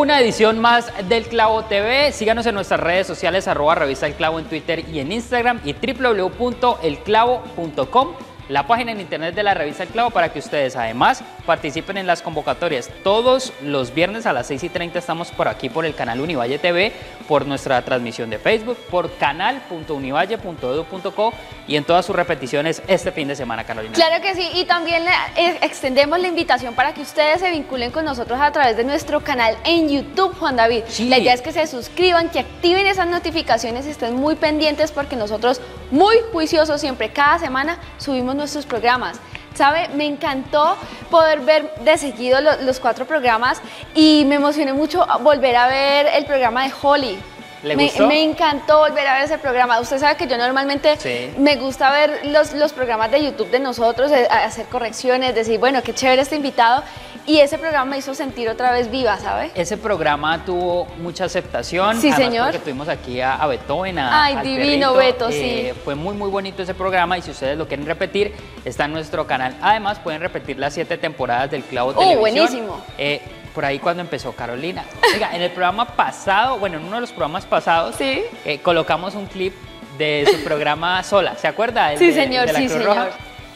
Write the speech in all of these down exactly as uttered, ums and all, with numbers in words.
una edición más del Clavo T V. Síganos en nuestras redes sociales, arroba Revista El Clavo en Twitter y en Instagram, y w w w punto el clavo punto com, la página en internet de la Revista El Clavo, para que ustedes además participen en las convocatorias. Todos los viernes a las seis y treinta estamos por aquí por el canal Univalle T V, por nuestra transmisión de Facebook, por canal punto univalle punto edu punto co y en todas sus repeticiones este fin de semana, Carolina. Claro que sí, y también eh, extendemos la invitación para que ustedes se vinculen con nosotros a través de nuestro canal en YouTube, Juan David. Sí. La idea es que se suscriban, que activen esas notificaciones y estén muy pendientes, porque nosotros, muy juiciosos siempre, cada semana subimos nuestros programas. ¿Sabe? Me encantó poder ver de seguido los, los cuatro programas, y me emocioné mucho volver a ver el programa de Holly. ¿Le me, gustó? me encantó volver a ver ese programa. Usted sabe que yo normalmente sí. me gusta ver los, los programas de YouTube de nosotros, hacer correcciones, decir, bueno, qué chévere este invitado. Y ese programa me hizo sentir otra vez viva, ¿sabe? Ese programa tuvo mucha aceptación. Sí, además, señor. Porque tuvimos aquí a, a Beethoven, a, Ay, al divino perrito. Beto, eh, sí. Fue muy, muy bonito ese programa, y si ustedes lo quieren repetir, está en nuestro canal. Además, pueden repetir las siete temporadas del Clavo Oh, Televisión. buenísimo. Eh, por ahí cuando empezó Carolina. Oiga, en el programa pasado, bueno, en uno de los programas pasados, Sí. eh, colocamos un clip de su programa sola. ¿Se acuerda? El Sí, de- señor, de la sí, Cruz señor. Roja.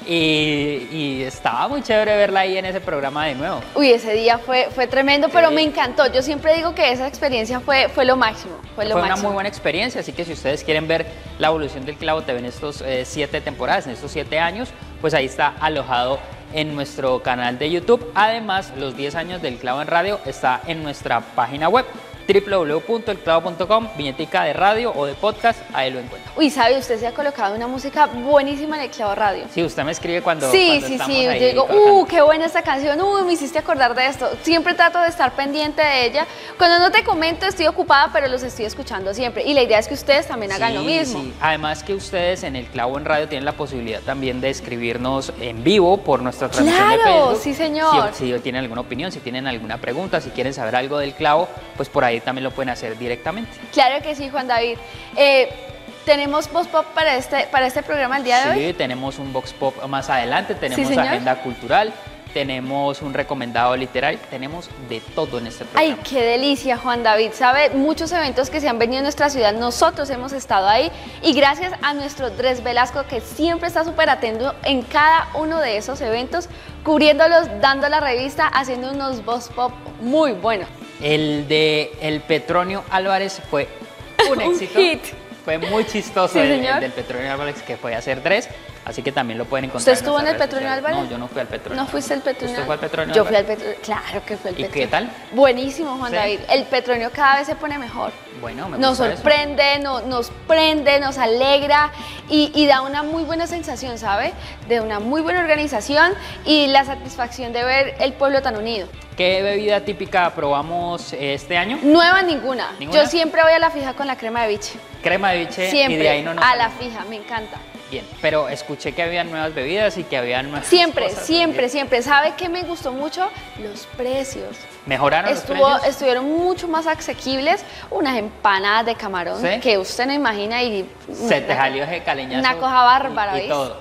Y, y estaba muy chévere verla ahí en ese programa de nuevo. Uy, ese día fue, fue tremendo, pero Sí. me encantó. Yo siempre digo que esa experiencia fue, fue lo máximo. Fue, lo Fue una máximo. muy buena experiencia, así que si ustedes quieren ver la evolución del Clavo T V en estos eh, siete temporadas, en estos siete años, pues ahí está alojado en nuestro canal de YouTube. Además, los diez años del Clavo en Radio está en nuestra página web, w w w punto el clavo punto com, viñetica de radio o de podcast, ahí lo encuentra. Uy, ¿sabe? Usted se ha colocado una música buenísima en el Clavo Radio. Sí, usted me escribe cuando, Sí, cuando sí, estamos sí, ahí yo digo, colocando. uh, qué buena esta canción, uh, me hiciste acordar de esto. Siempre trato de estar pendiente de ella. Cuando no te comento estoy ocupada, pero los estoy escuchando siempre. Y la idea es que ustedes también hagan lo Sí, mismo. sí. Además que ustedes en el Clavo en Radio tienen la posibilidad también de escribirnos en vivo por nuestra transmisión de Claro, Facebook. sí, señor. Si, si tienen alguna opinión, si tienen alguna pregunta, si quieren saber algo del Clavo, pues por ahí también lo pueden hacer directamente. Claro que sí, Juan David. Eh, ¿Tenemos Voz Pop para este, para este programa el día de hoy? Sí, tenemos un Vox Pop más adelante, tenemos Sí, señor. agenda cultural, tenemos un recomendado literario, tenemos de todo en este programa. Ay, qué delicia, Juan David. Sabe, muchos eventos que se han venido a nuestra ciudad, nosotros hemos estado ahí, y gracias a nuestro Andrés Velasco, que siempre está súper atento en cada uno de esos eventos, cubriéndolos, dando la revista, haciendo unos Voz Pop muy buenos. El de El Petronio Álvarez fue un Un éxito. hit. Fue muy chistoso Sí, el, señor. el del Petronio Álvarez, que fue a hacer tres, así que también lo pueden encontrar. ¿Usted estuvo en el nuestras Petronio redes sociales. Álvarez? No, yo no fui al Petronio. ¿No fuiste al Petronio? ¿Usted fue al Petronio Yo fui al Álvarez? Petronio, claro que fue al ¿Y Petronio. qué tal? Buenísimo, Juan ¿Sí? David. El Petronio cada vez se pone mejor. Bueno, me Nos gusta eso. sorprende, no- nos prende, nos alegra, y, y da una muy buena sensación, ¿sabe? De una muy buena organización y la satisfacción de ver el pueblo tan unido. ¿Qué bebida típica probamos este año? Nueva ninguna. ¿Ninguna? Yo siempre voy a la fija con la crema de biche. Crema de biche, Siempre. y de ahí no nos a la salimos. fija, me encanta. Bien, pero escuché que había nuevas bebidas y que había nuevas Siempre, cosas. siempre, siempre. ¿Sabe qué me gustó mucho? Los precios. ¿Mejoraron Estuvo, los precios? estuvieron mucho más asequibles. Unas empanadas de camarón ¿Sí? que usted no imagina, y Se te salió ese caleñazo. una cosa bárbara, y, y ¿ves? todo.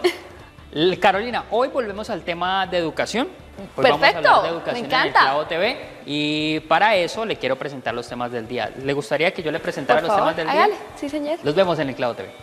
L- Carolina, hoy volvemos al tema de educación. Hoy Perfecto, vamos a hablar de me educación encanta. en el Clavo T V, y para eso le quiero presentar los temas del día. ¿Le gustaría que yo le presentara Por los favor, temas del hágale. día? Sí, señor. Los vemos en el Clavo T V.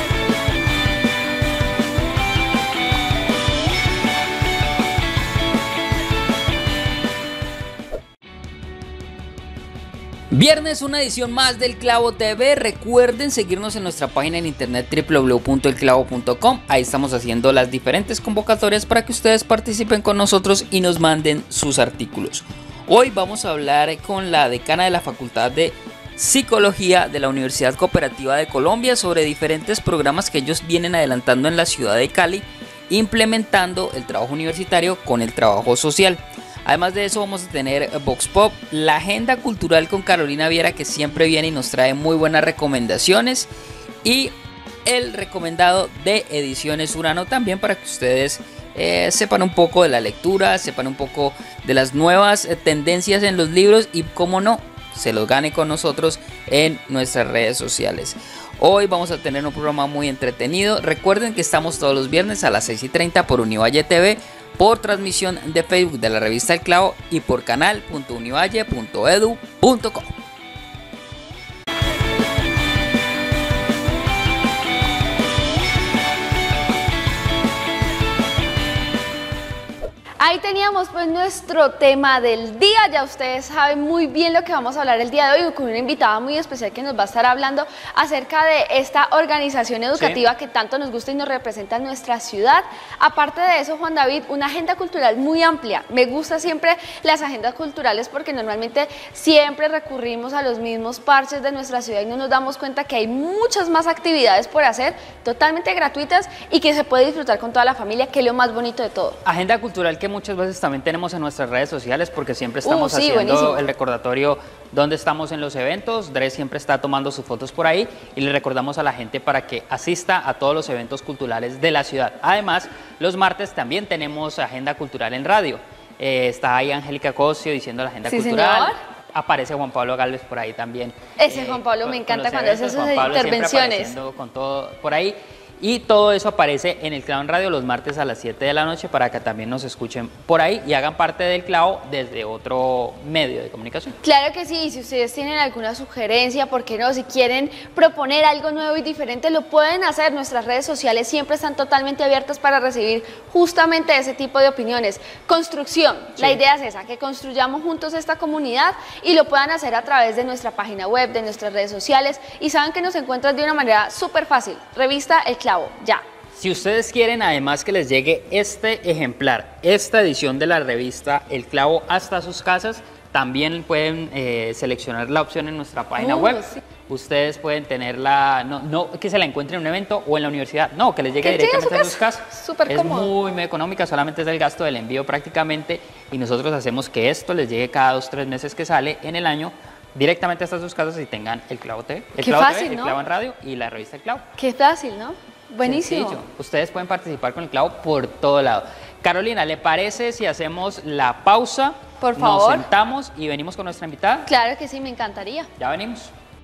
Viernes, una edición más del Clavo T V. Recuerden seguirnos en nuestra página en internet w w w punto el clavo punto com. Ahí estamos haciendo las diferentes convocatorias para que ustedes participen con nosotros y nos manden sus artículos. Hoy vamos a hablar con la decana de la Facultad de Psicología de la Universidad Cooperativa de Colombia sobre diferentes programas que ellos vienen adelantando en la ciudad de Cali, implementando el trabajo universitario con el trabajo social. Además de eso, vamos a tener Vox Pop, la agenda cultural con Carolina Viera, que siempre viene y nos trae muy buenas recomendaciones, y el recomendado de Ediciones Urano también, para que ustedes eh, sepan un poco de la lectura, sepan un poco de las nuevas eh, tendencias en los libros, y cómo no, se los gane con nosotros en nuestras redes sociales. Hoy vamos a tener un programa muy entretenido. Recuerden que estamos todos los viernes a las seis y treinta por Univalle T V por transmisión de Facebook de la revista El Clavo y por canal punto univalle punto edu punto co. Ahí teníamos pues nuestro tema del día. Ya ustedes saben muy bien lo que vamos a hablar el día de hoy con una invitada muy especial que nos va a estar hablando acerca de esta organización educativa, sí, que tanto nos gusta y nos representa en nuestra ciudad. Aparte de eso, Juan David, una agenda cultural muy amplia. Me gusta siempre las agendas culturales porque normalmente siempre recurrimos a los mismos parches de nuestra ciudad y no nos damos cuenta que hay muchas más actividades por hacer, totalmente gratuitas y que se puede disfrutar con toda la familia, que es lo más bonito de todo. Agenda cultural que muchas veces también tenemos en nuestras redes sociales porque siempre estamos uh, sí, haciendo buenísimo. el recordatorio donde estamos en los eventos. Dre siempre está tomando sus fotos por ahí y le recordamos a la gente para que asista a todos los eventos culturales de la ciudad. Además, los martes también tenemos agenda cultural en radio. Eh, está ahí Angélica Cosio diciendo la agenda sí, cultural. Señor. Aparece Juan Pablo Galvez por ahí también. Ese eh, Juan Pablo con, me encanta con cuando hace sus intervenciones. Con todo por ahí. Y todo eso aparece en El Clavo en Radio los martes a las siete de la noche para que también nos escuchen por ahí y hagan parte del Clavo desde otro medio de comunicación. Claro que sí, y si ustedes tienen alguna sugerencia, ¿por qué no? Si quieren proponer algo nuevo y diferente, lo pueden hacer. Nuestras redes sociales siempre están totalmente abiertas para recibir justamente ese tipo de opiniones. Construcción, sí. La idea es esa, que construyamos juntos esta comunidad y lo puedan hacer a través de nuestra página web, de nuestras redes sociales, y saben que nos encuentran de una manera súper fácil. Revista El Clavo. Ya. Si ustedes quieren además que les llegue este ejemplar, esta edición de la revista El Clavo hasta sus casas, también pueden eh, seleccionar la opción en nuestra página uh, web. Sí. Ustedes pueden tenerla, no, no que se la encuentren en un evento o en la universidad, no, que les llegue directamente a sus casas. Súper cómodo. Es muy, muy económica, solamente es el gasto del envío prácticamente y nosotros hacemos que esto les llegue cada dos, tres meses que sale en el año directamente hasta sus casas y tengan El Clavo T V, El Qué Clavo fácil, T V, ¿no? El Clavo en Radio y la revista El Clavo. Qué fácil, ¿no? Buenísimo. Sencillo. Ustedes pueden participar con El Clavo por todo lado. Carolina, ¿le parece si hacemos la pausa? Por favor. Nos sentamos y venimos con nuestra invitada. Claro que sí, me encantaría. Ya venimos.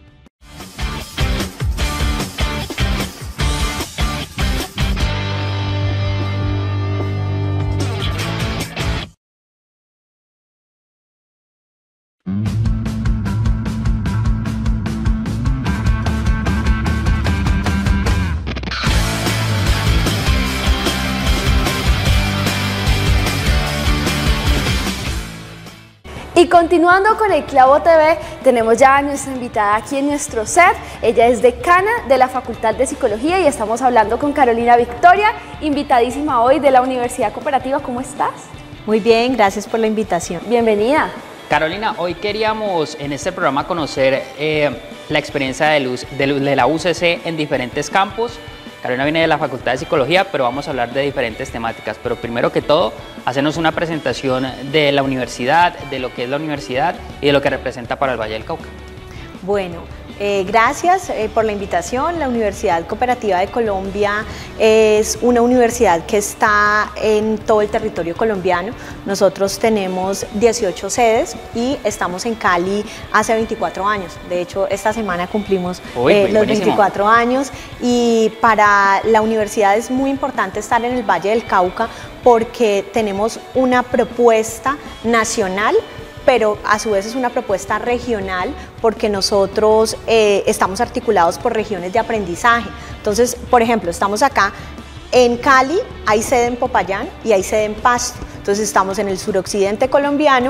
Y continuando con El Clavo T V, tenemos ya a nuestra invitada aquí en nuestro set. Ella es decana de la Facultad de Psicología y estamos hablando con Carolina Victoria, invitadísima hoy de la Universidad Cooperativa. ¿Cómo estás? Muy bien, gracias por la invitación. Bienvenida. Carolina, hoy queríamos en este programa conocer eh, la experiencia de, luz, de, de la U C C en diferentes campos. Carolina viene de la Facultad de Psicología, pero vamos a hablar de diferentes temáticas. Pero primero que todo, hacernos una presentación de la universidad, de lo que es la universidad y de lo que representa para el Valle del Cauca. Bueno, eh, gracias eh, por la invitación. La Universidad Cooperativa de Colombia es una universidad que está en todo el territorio colombiano. Nosotros tenemos dieciocho sedes y estamos en Cali hace veinticuatro años. De hecho, esta semana cumplimos Uy, eh, los buenísimo. veinticuatro años y para la universidad es muy importante estar en el Valle del Cauca porque tenemos una propuesta nacional, pero a su vez es una propuesta regional porque nosotros eh, estamos articulados por regiones de aprendizaje. Entonces, por ejemplo, estamos acá en Cali, hay sede en Popayán y hay sede en Pasto. Entonces estamos en el suroccidente colombiano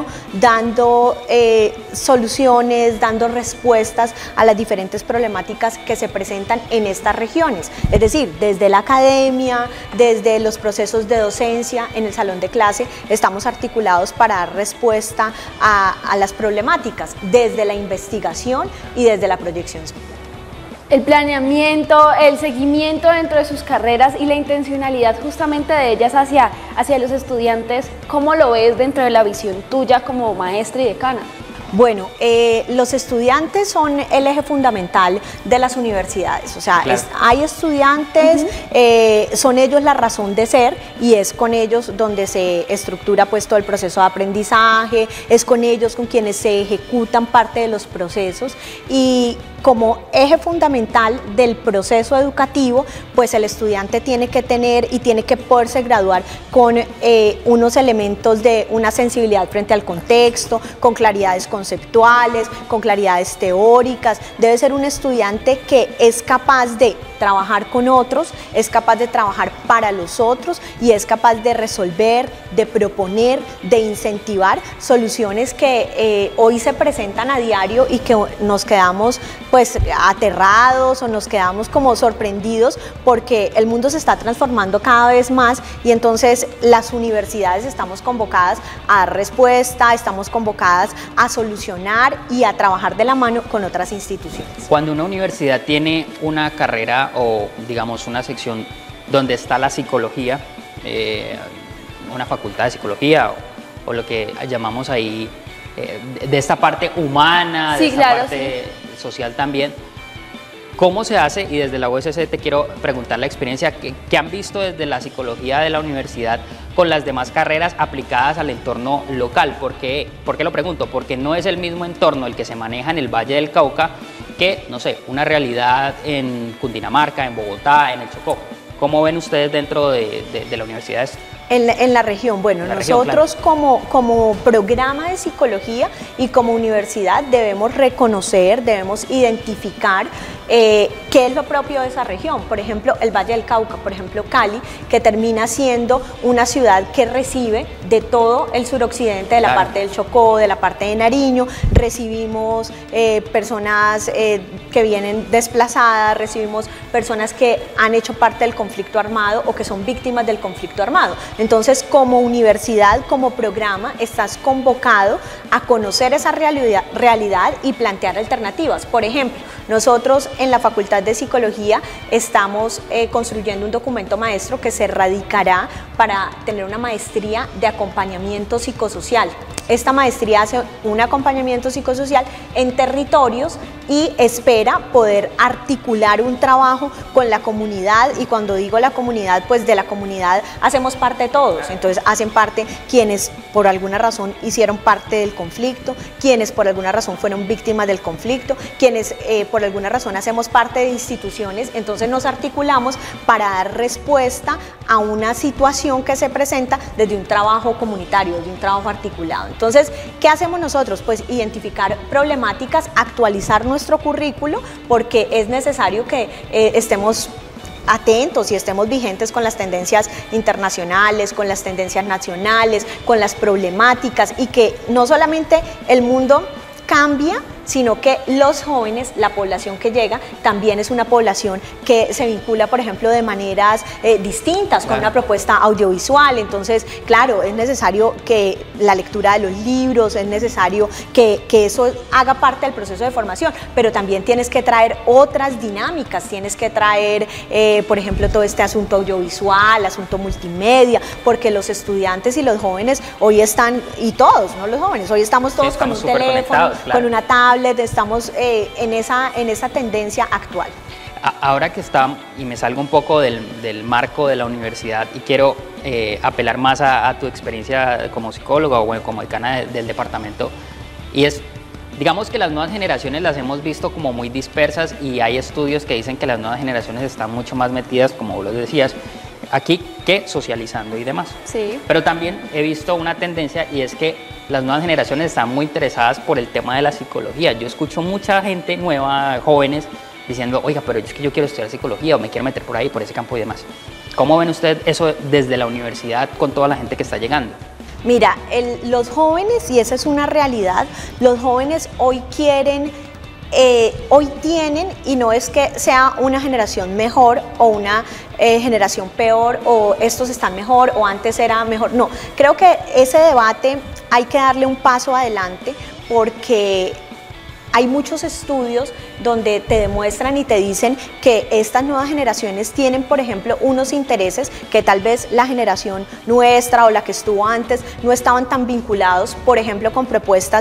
dando eh, soluciones, dando respuestas a las diferentes problemáticas que se presentan en estas regiones. Es decir, desde la academia, desde los procesos de docencia, en el salón de clase, estamos articulados para dar respuesta a, a las problemáticas, desde la investigación y desde la proyección. El planeamiento, el seguimiento dentro de sus carreras y la intencionalidad justamente de ellas hacia, hacia los estudiantes, ¿cómo lo ves dentro de la visión tuya como maestra y decana? Bueno, eh, los estudiantes son el eje fundamental de las universidades, o sea, Claro. es, hay estudiantes, uh-huh. eh, son ellos la razón de ser y es con ellos donde se estructura pues todo el proceso de aprendizaje, es con ellos con quienes se ejecutan parte de los procesos y como eje fundamental del proceso educativo, pues el estudiante tiene que tener y tiene que poderse graduar con eh, unos elementos de una sensibilidad frente al contexto, con claridades conceptuales, con claridades teóricas. Debe ser un estudiante que es capaz de trabajar con otros, es capaz de trabajar para los otros y es capaz de resolver, de proponer, de incentivar soluciones que eh, hoy se presentan a diario y que nos quedamos pues aterrados o nos quedamos como sorprendidos porque el mundo se está transformando cada vez más y entonces las universidades estamos convocadas a dar respuesta, estamos convocadas a solucionar y a trabajar de la mano con otras instituciones. Cuando una universidad tiene una carrera o digamos una sección donde está la psicología, eh, una facultad de psicología o, o lo que llamamos ahí eh, de, de esta parte humana, sí, de esta claro, parte sí. social también, ¿cómo se hace? Y desde la U S C te quiero preguntar la experiencia que, que han visto desde la psicología de la universidad con las demás carreras aplicadas al entorno local. ¿Por qué, ¿Por qué lo pregunto? Porque no es el mismo entorno el que se maneja en el Valle del Cauca que, no sé, una realidad en Cundinamarca, en Bogotá, en el Chocó. ¿Cómo ven ustedes dentro de, de, de la universidad? En la, en la región, bueno, la nosotros región, claro. como, como programa de psicología y como universidad debemos reconocer, debemos identificar eh, qué es lo propio de esa región. Por ejemplo, el Valle del Cauca, por ejemplo, Cali, que termina siendo una ciudad que recibe de todo el suroccidente, de la claro. parte del Chocó, de la parte de Nariño, recibimos eh, personas eh, que vienen desplazadas, recibimos personas que han hecho parte del conflicto armado o que son víctimas del conflicto armado. Entonces, como universidad, como programa, estás convocado a conocer esa realidad, realidad y plantear alternativas. Por ejemplo, nosotros en la Facultad de Psicología estamos eh, construyendo un documento maestro que se radicará para tener una maestría de acompañamiento psicosocial. Esta maestría hace un acompañamiento psicosocial en territorios y espera poder articular un trabajo con la comunidad, y cuando digo la comunidad, pues de la comunidad hacemos parte todos, entonces hacen parte quienes por alguna razón hicieron parte del conflicto, quienes por alguna razón fueron víctimas del conflicto, quienes eh, por alguna razón hacemos parte de instituciones, entonces nos articulamos para dar respuesta a una situación que se presenta desde un trabajo comunitario, desde un trabajo articulado. Entonces, ¿qué hacemos nosotros? Pues identificar problemáticas, actualizar nuestro currículo, porque es necesario que eh, estemos atentos y estemos vigentes con las tendencias internacionales, con las tendencias nacionales, con las problemáticas, y que no solamente el mundo cambia, sino que los jóvenes, la población que llega, también es una población que se vincula, por ejemplo, de maneras eh, distintas, con claro. una propuesta audiovisual. Entonces, claro, es necesario que la lectura de los libros, es necesario que, que eso haga parte del proceso de formación, pero también tienes que traer otras dinámicas, tienes que traer, eh, por ejemplo, todo este asunto audiovisual, asunto multimedia, porque los estudiantes y los jóvenes hoy están, y todos, no los jóvenes, hoy estamos todos sí, estamos con un teléfono, claro. con una tablet, estamos eh, en, esa, en esa tendencia actual. Ahora que está, y me salgo un poco del, del marco de la universidad y quiero eh, apelar más a, a tu experiencia como psicóloga o como decana de, del departamento, y es, digamos que las nuevas generaciones las hemos visto como muy dispersas, y hay estudios que dicen que las nuevas generaciones están mucho más metidas, como vos lo decías, aquí que socializando y demás. Sí. Pero también he visto una tendencia, y es que las nuevas generaciones están muy interesadas por el tema de la psicología. Yo escucho mucha gente nueva, jóvenes, diciendo, oiga, pero es que yo quiero estudiar psicología o me quiero meter por ahí, por ese campo y demás. ¿Cómo ven ustedes eso desde la universidad con toda la gente que está llegando? Mira, el, los jóvenes, y esa es una realidad, los jóvenes hoy quieren, eh, hoy tienen, y no es que sea una generación mejor o una eh, generación peor, o estos están mejor o antes era mejor, no, creo que ese debate hay que darle un paso adelante, porque hay muchos estudios donde te demuestran y te dicen que estas nuevas generaciones tienen, por ejemplo, unos intereses que tal vez la generación nuestra o la que estuvo antes no estaban tan vinculados, por ejemplo, con propuestas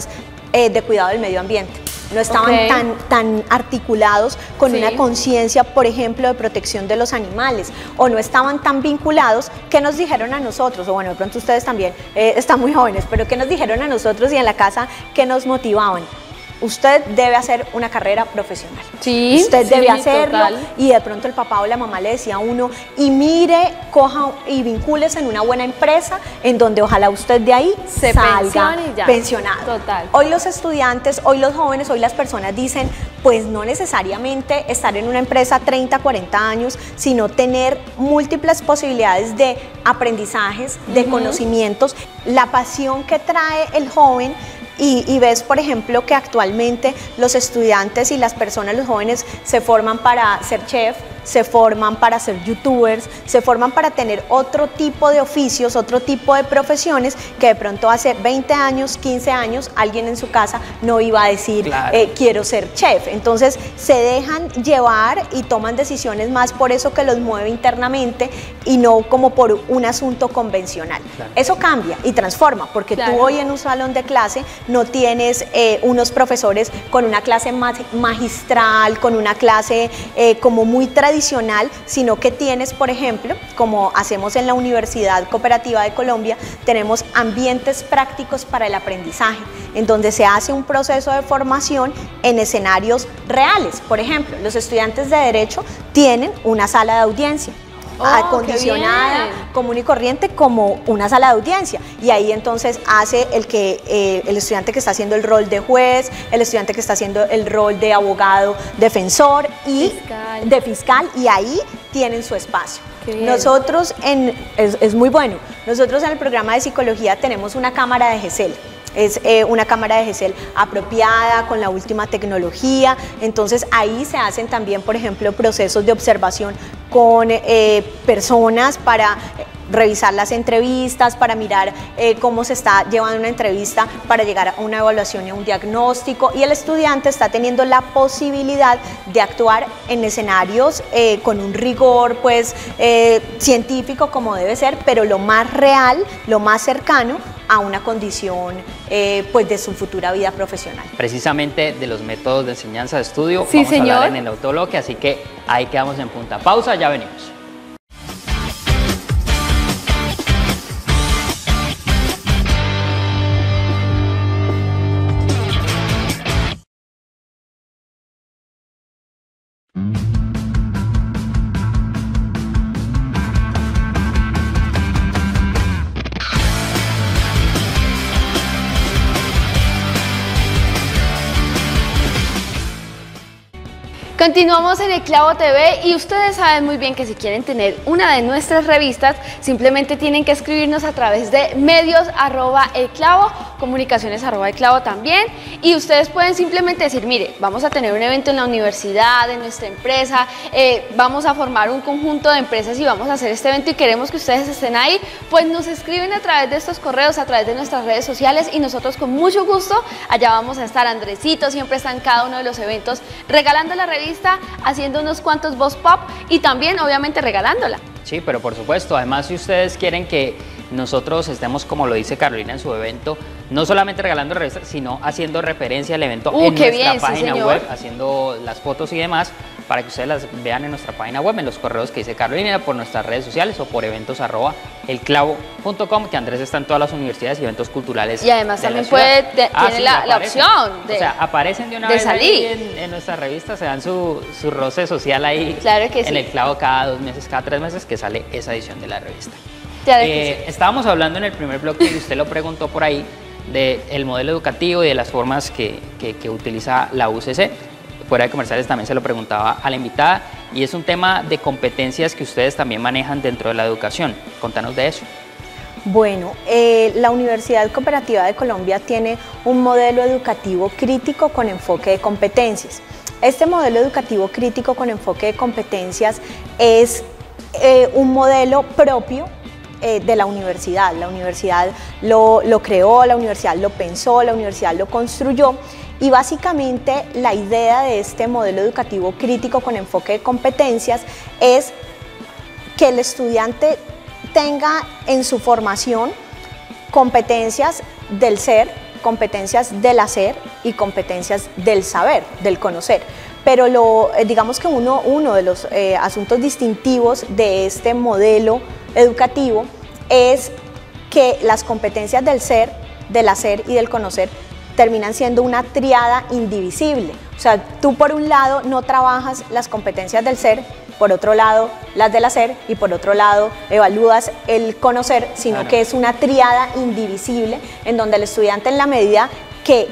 eh, de cuidado del medio ambiente. No estaban Okay. tan, tan articulados con Sí. una conciencia, por ejemplo, de protección de los animales, o no estaban tan vinculados. ¿Qué nos dijeron a nosotros? O bueno, de pronto ustedes también eh, están muy jóvenes, pero ¿qué nos dijeron a nosotros y en la casa qué nos motivaban? Usted debe hacer una carrera profesional. Sí, Usted sí, debe hacerlo. total. Y de pronto el papá o la mamá le decía a uno, y mire, coja y vincúlese en una buena empresa en donde ojalá usted de ahí Se salga pensione y ya. pensionado. Total. Hoy los estudiantes, hoy los jóvenes, hoy las personas dicen, pues no necesariamente estar en una empresa treinta, cuarenta años, sino tener múltiples posibilidades de aprendizajes, de Ujú. conocimientos, la pasión que trae el joven. Y, y ves, por ejemplo, que actualmente los estudiantes y las personas, los jóvenes, se forman para ser chef, se forman para ser youtubers, se forman para tener otro tipo de oficios, otro tipo de profesiones que de pronto hace veinte años, quince años, alguien en su casa no iba a decir, Claro. eh, quiero ser chef. Entonces se dejan llevar y toman decisiones más por eso que los mueve internamente y no como por un asunto convencional. Claro. Eso cambia y transforma, porque Claro. tú hoy en un salón de clase no tienes eh, unos profesores con una clase mag- magistral, con una clase eh, como muy tradicional, sino que tienes, por ejemplo, como hacemos en la Universidad Cooperativa de Colombia, tenemos ambientes prácticos para el aprendizaje, en donde se hace un proceso de formación en escenarios reales. Por ejemplo, los estudiantes de Derecho tienen una sala de audiencia, Oh, acondicionada, qué bien. común y corriente, como una sala de audiencia, y ahí entonces hace el que eh, el estudiante que está haciendo el rol de juez, el estudiante que está haciendo el rol de abogado defensor y Fiscal. de fiscal, y ahí tienen su espacio. Qué bien. Nosotros en, es, es muy bueno, nosotros en el programa de psicología tenemos una cámara de GESEL. Es eh, una cámara de GESEL apropiada, con la última tecnología. Entonces ahí se hacen también, por ejemplo, procesos de observación con eh, personas para revisar las entrevistas, para mirar eh, cómo se está llevando una entrevista, para llegar a una evaluación y a un diagnóstico. Y el estudiante está teniendo la posibilidad de actuar en escenarios eh, con un rigor pues, eh, científico como debe ser, pero lo más real, lo más cercano a una condición eh, pues de su futura vida profesional. Precisamente de los métodos de enseñanza de estudio Sí, vamos a hablar señor. en el autobloque, así que ahí quedamos en punta. Pausa, ya venimos. Continuamos en El Clavo T V y ustedes saben muy bien que si quieren tener una de nuestras revistas, simplemente tienen que escribirnos a través de medios arroba el clavo, comunicaciones arroba el clavo también, y ustedes pueden simplemente decir, mire, vamos a tener un evento en la universidad, en nuestra empresa, eh, vamos a formar un conjunto de empresas y vamos a hacer este evento y queremos que ustedes estén ahí, pues nos escriben a través de estos correos, a través de nuestras redes sociales y nosotros con mucho gusto allá vamos a estar. Andresito siempre está en cada uno de los eventos regalando la revista, haciendo unos cuantos voz pop y también obviamente regalándola. Sí, pero por supuesto, además si ustedes quieren que nosotros estemos, como lo dice Carolina en su evento, no solamente regalando revistas, sino haciendo referencia al evento Uh, en qué nuestra bien, sí, página señor. web, haciendo las fotos y demás, para que ustedes las vean en nuestra página web, en los correos que dice Carolina, por nuestras redes sociales o por eventos arroba elclavo punto com, que Andrés está en todas las universidades y eventos culturales. Y además de la también ciudad. puede, te- Ah, tiene sí, la, la aparecen. opción de, O sea, aparecen de una de vez ahí salir. en, en nuestra revista, se dan su, su roce social ahí. Claro que en sí. el clavo cada dos meses, cada tres meses que sale esa edición de la revista. Ya de que Eh, estábamos hablando en el primer bloque y usted lo preguntó por ahí del modelo educativo y de las formas que, que, que utiliza la U C C. Fuera de comerciales también se lo preguntaba a la invitada y es un tema de competencias que ustedes también manejan dentro de la educación. Contanos de eso. Bueno, eh, la Universidad Cooperativa de Colombia tiene un modelo educativo crítico con enfoque de competencias. Este modelo educativo crítico con enfoque de competencias es eh, un modelo propio eh, de la universidad. La universidad lo, lo creó, la universidad lo pensó, la universidad lo construyó. Y básicamente la idea de este modelo educativo crítico con enfoque de competencias es que el estudiante tenga en su formación competencias del ser, competencias del hacer y competencias del saber, del conocer. Pero lo, digamos que uno, uno de los eh, asuntos distintivos de este modelo educativo es que las competencias del ser, del hacer y del conocer terminan siendo una triada indivisible. O sea, tú por un lado no trabajas las competencias del ser, por otro lado las del hacer y por otro lado evalúas el conocer, sino claro. que es una triada indivisible en donde el estudiante, en la medida que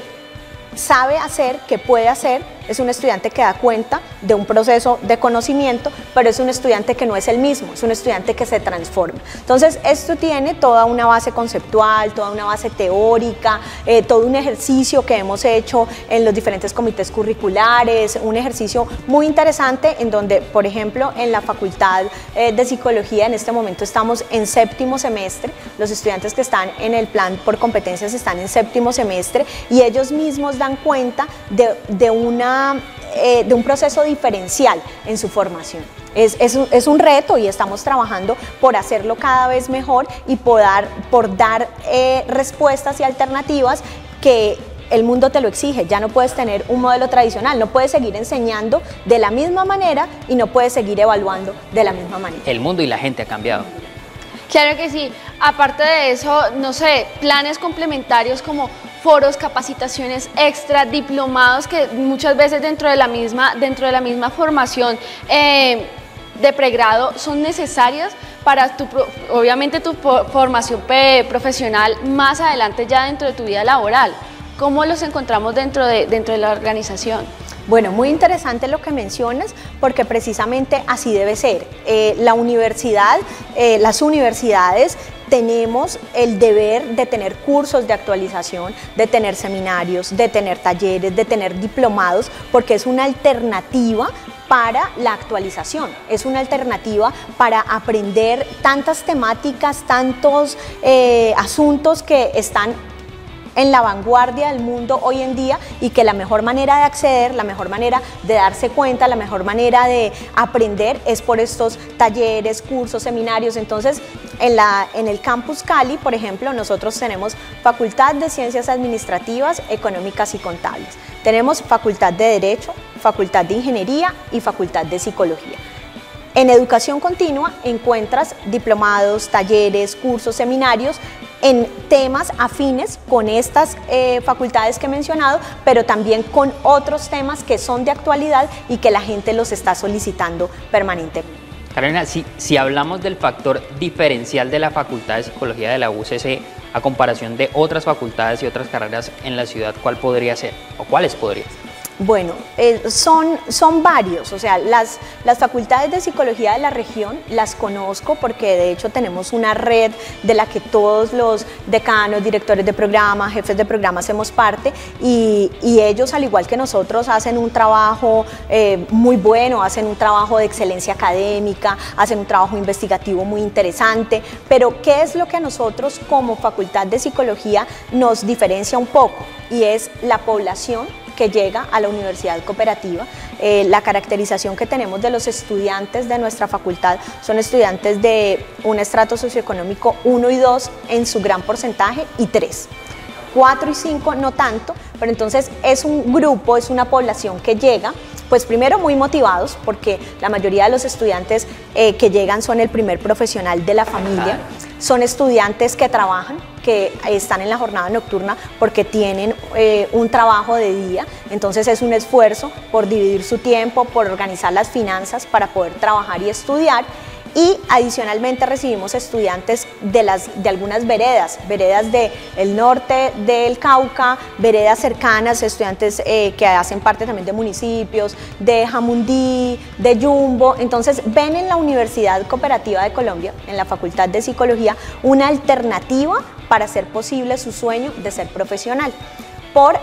sabe hacer, que puede hacer, es un estudiante que da cuenta de un proceso de conocimiento, pero es un estudiante que no es el mismo, es un estudiante que se transforma. Entonces, esto tiene toda una base conceptual, toda una base teórica, eh, todo un ejercicio que hemos hecho en los diferentes comités curriculares, un ejercicio muy interesante en donde, por ejemplo, en la Facultad eh, de Psicología, en este momento estamos en séptimo semestre, los estudiantes que están en el plan por competencias están en séptimo semestre y ellos mismos dan cuenta de, de una Eh, de un proceso diferencial en su formación. Es, es, un, es un reto y estamos trabajando por hacerlo cada vez mejor y por dar, por dar eh, respuestas y alternativas que el mundo te lo exige. Ya no puedes tener un modelo tradicional, no puedes seguir enseñando de la misma manera y no puedes seguir evaluando de la misma manera. El mundo y la gente ha cambiado. Claro que sí. Aparte de eso, no sé, planes complementarios como foros, capacitaciones extra, diplomados que muchas veces dentro de la misma, dentro de la misma formación eh, de pregrado son necesarias para tu, obviamente tu formación profesional más adelante ya dentro de tu vida laboral. ¿Cómo los encontramos dentro de, dentro de la organización? Bueno, muy interesante lo que mencionas, porque precisamente así debe ser. Eh, la universidad, eh, las universidades tenemos el deber de tener cursos de actualización, de tener seminarios, de tener talleres, de tener diplomados, porque es una alternativa para la actualización, es una alternativa para aprender tantas temáticas, tantos eh, asuntos que están en la vanguardia del mundo hoy en día y que la mejor manera de acceder, la mejor manera de darse cuenta, la mejor manera de aprender es por estos talleres, cursos, seminarios. Entonces, en, la, en el Campus Cali, por ejemplo, nosotros tenemos Facultad de Ciencias Administrativas, Económicas y Contables. Tenemos Facultad de Derecho, Facultad de Ingeniería y Facultad de Psicología. En educación continua encuentras diplomados, talleres, cursos, seminarios en temas afines con estas eh, facultades que he mencionado, pero también con otros temas que son de actualidad y que la gente los está solicitando permanentemente. Carolina, si, si hablamos del factor diferencial de la Facultad de Psicología de la U C C a comparación de otras facultades y otras carreras en la ciudad, ¿cuál podría ser o cuáles podrían ser? Bueno, eh, son, son varios, o sea, las, las facultades de psicología de la región las conozco porque de hecho tenemos una red de la que todos los decanos, directores de programa, jefes de programa hacemos parte y, y ellos, al igual que nosotros, hacen un trabajo eh, muy bueno, hacen un trabajo de excelencia académica, hacen un trabajo investigativo muy interesante, pero ¿qué es lo que a nosotros como Facultad de Psicología nos diferencia un poco? Y es la población que llega a la universidad cooperativa. Eh, la caracterización que tenemos de los estudiantes de nuestra facultad son estudiantes de un estrato socioeconómico uno y dos en su gran porcentaje y tres. cuatro y cinco no tanto, pero entonces es un grupo, es una población que llega, pues primero muy motivados porque la mayoría de los estudiantes eh, que llegan son el primer profesional de la familia, son estudiantes que trabajan, que están en la jornada nocturna porque tienen eh, un trabajo de día, entonces es un esfuerzo por dividir su tiempo, por organizar las finanzas para poder trabajar y estudiar. Y adicionalmente recibimos estudiantes de, las, de algunas veredas, veredas del norte del Cauca, veredas cercanas, estudiantes eh, que hacen parte también de municipios, de Jamundí, de Yumbo. Entonces ven en la Universidad Cooperativa de Colombia, en la Facultad de Psicología, una alternativa para hacer posible su sueño de ser profesional. ¿Por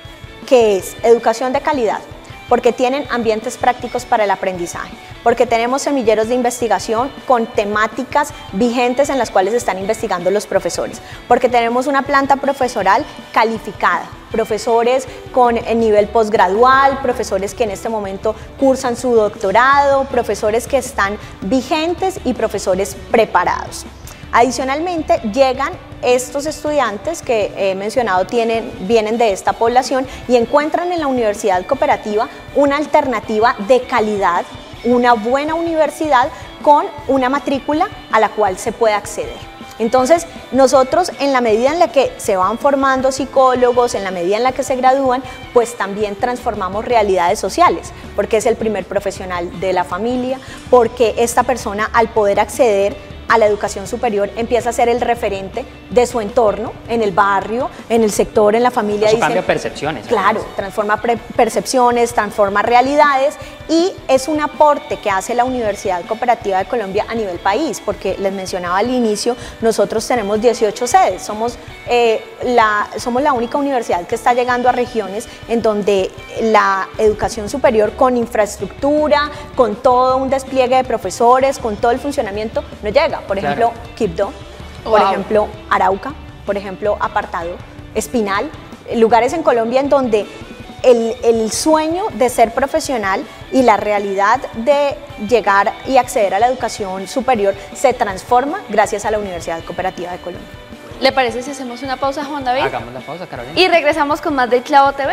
qué es? Educación de calidad. Porque tienen ambientes prácticos para el aprendizaje, porque tenemos semilleros de investigación con temáticas vigentes en las cuales están investigando los profesores, porque tenemos una planta profesoral calificada, profesores con el nivel posgradual, profesores que en este momento cursan su doctorado, profesores que están vigentes y profesores preparados. Adicionalmente, llegan estos estudiantes que he mencionado tienen, vienen de esta población y encuentran en la Universidad Cooperativa una alternativa de calidad, una buena universidad con una matrícula a la cual se puede acceder. Entonces, nosotros en la medida en la que se van formando psicólogos, en la medida en la que se gradúan, pues también transformamos realidades sociales, porque es el primer profesional de la familia, porque esta persona al poder acceder a la educación superior empieza a ser el referente de su entorno, en el barrio, en el sector, en la familia. Eso dicen, cambia percepciones. Claro, transforma percepciones, transforma realidades y es un aporte que hace la Universidad Cooperativa de Colombia a nivel país, porque les mencionaba al inicio, nosotros tenemos dieciocho sedes, somos, eh, la, somos la única universidad que está llegando a regiones en donde la educación superior con infraestructura, con todo un despliegue de profesores, con todo el funcionamiento, no llega. Por ejemplo, claro. Quibdó, por wow. ejemplo, Arauca, por ejemplo, Apartado, Espinal, lugares en Colombia en donde el, el sueño de ser profesional y la realidad de llegar y acceder a la educación superior se transforma gracias a la Universidad Cooperativa de Colombia. ¿Le parece si hacemos una pausa, Juan David? Hagamos la pausa, Carolina. Y regresamos con más del Clavo T V.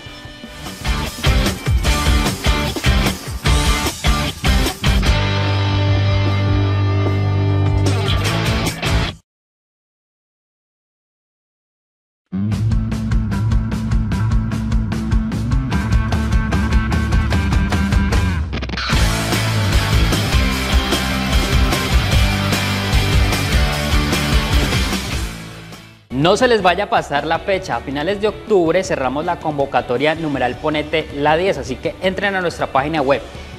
No se les vaya a pasar la fecha, a finales de octubre cerramos la convocatoria numeral Ponete la diez, así que entren a nuestra página web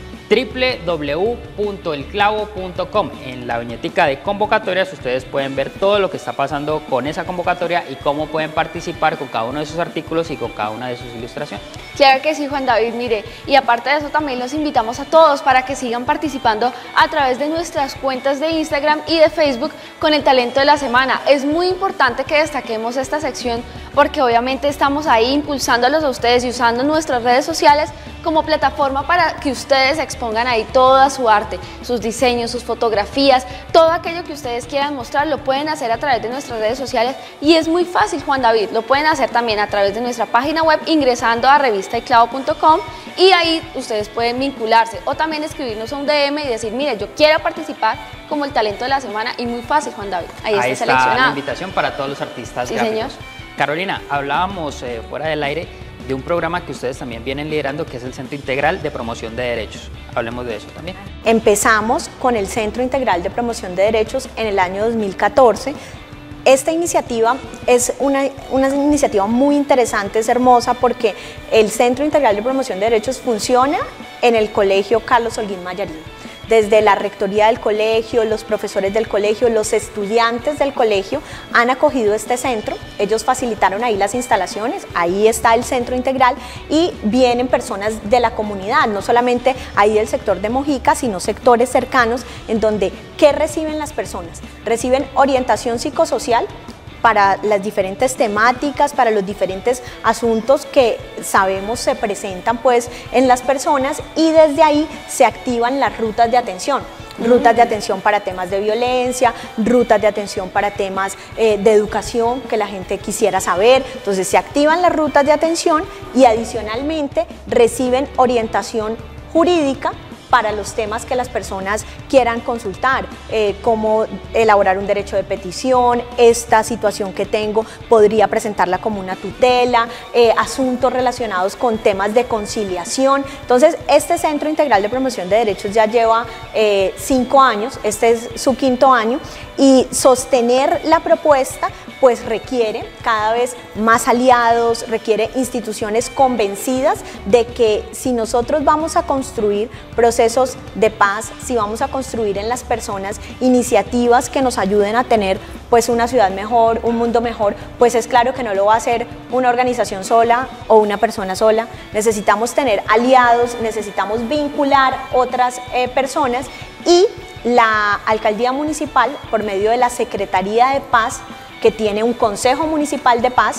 doble u doble u doble u punto el clavo punto com. En la viñetica de convocatorias ustedes pueden ver todo lo que está pasando con esa convocatoria y cómo pueden participar con cada uno de sus artículos y con cada una de sus ilustraciones. Claro que sí, Juan David, mire, y aparte de eso también los invitamos a todos para que sigan participando a través de nuestras cuentas de Instagram y de Facebook con el talento de la semana. Es muy importante que destaquemos esta sección porque obviamente estamos ahí impulsándolos a ustedes y usando nuestras redes sociales como plataforma para que ustedes expongan ahí toda su arte, sus diseños, sus fotografías, todo aquello que ustedes quieran mostrar lo pueden hacer a través de nuestras redes sociales y es muy fácil, Juan David, lo pueden hacer también a través de nuestra página web ingresando a revista el clavo punto com y ahí ustedes pueden vincularse o también escribirnos a un D M y decir, mire, yo quiero participar como el talento de la semana y muy fácil, Juan David, ahí, ahí está, está seleccionado. la invitación para todos los artistas sí, gráficos. Señor. Carolina, hablábamos eh, fuera del aire de un programa que ustedes también vienen liderando, que es el Centro Integral de Promoción de Derechos. Hablemos de eso también. Empezamos con el Centro Integral de Promoción de Derechos en el año dos mil catorce. Esta iniciativa es una, una iniciativa muy interesante, es hermosa porque el Centro Integral de Promoción de Derechos funciona en el Colegio Carlos Holguín Mallarín. Desde la rectoría del colegio, los profesores del colegio, los estudiantes del colegio han acogido este centro, ellos facilitaron ahí las instalaciones, ahí está el centro integral y vienen personas de la comunidad, no solamente ahí del sector de Mojica, sino sectores cercanos en donde, ¿qué reciben las personas? Reciben orientación psicosocial para las diferentes temáticas, para los diferentes asuntos que sabemos se presentan pues en las personas y desde ahí se activan las rutas de atención. Rutas de atención para temas de violencia, rutas de atención para temas eh, de educación que la gente quisiera saber. Entonces se activan las rutas de atención y adicionalmente reciben orientación jurídica para los temas que las personas quieran consultar, eh, cómo elaborar un derecho de petición, esta situación que tengo, podría presentarla como una tutela, eh, asuntos relacionados con temas de conciliación. Entonces, este Centro Integral de Promoción de Derechos ya lleva eh, cinco años, este es su quinto año, y sostener la propuesta pues requiere cada vez más aliados, requiere instituciones convencidas de que si nosotros vamos a construir procesos de paz, si vamos a construir en las personas iniciativas que nos ayuden a tener pues una ciudad mejor, un mundo mejor, pues es claro que no lo va a hacer una organización sola o una persona sola. Necesitamos tener aliados, necesitamos vincular otras eh, personas y la Alcaldía Municipal, por medio de la Secretaría de Paz, que tiene un Consejo Municipal de Paz,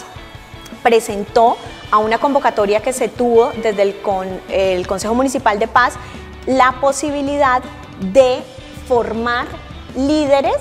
presentó a una convocatoria que se tuvo desde el, con, el Consejo Municipal de Paz la posibilidad de formar líderes